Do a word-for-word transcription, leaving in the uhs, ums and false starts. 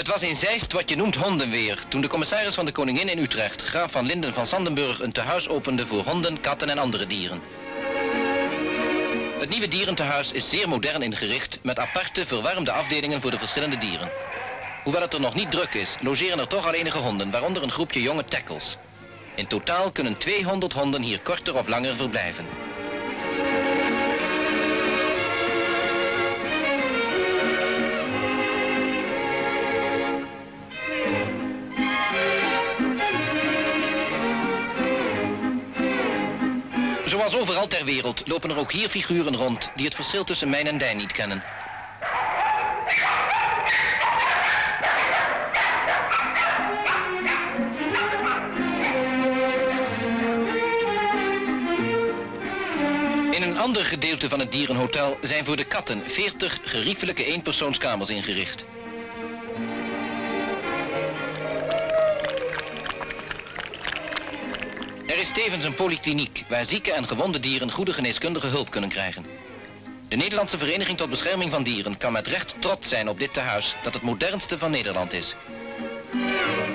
Het was in Zeist wat je noemt hondenweer, toen de commissaris van de Koningin in Utrecht, graaf van Linden van Sandenburg, een tehuis opende voor honden, katten en andere dieren. Het nieuwe dierentehuis is zeer modern ingericht, met aparte, verwarmde afdelingen voor de verschillende dieren. Hoewel het er nog niet druk is, logeren er toch al enige honden, waaronder een groepje jonge tackles. In totaal kunnen tweehonderd honden hier korter of langer verblijven. Zoals overal ter wereld lopen er ook hier figuren rond die het verschil tussen mijn en dijn niet kennen. In een ander gedeelte van het dierenhotel zijn voor de katten veertig geriefelijke eenpersoonskamers ingericht. Er is tevens een polykliniek waar zieke en gewonde dieren goede geneeskundige hulp kunnen krijgen. De Nederlandse Vereniging tot Bescherming van Dieren kan met recht trots zijn op dit tehuis dat het modernste van Nederland is.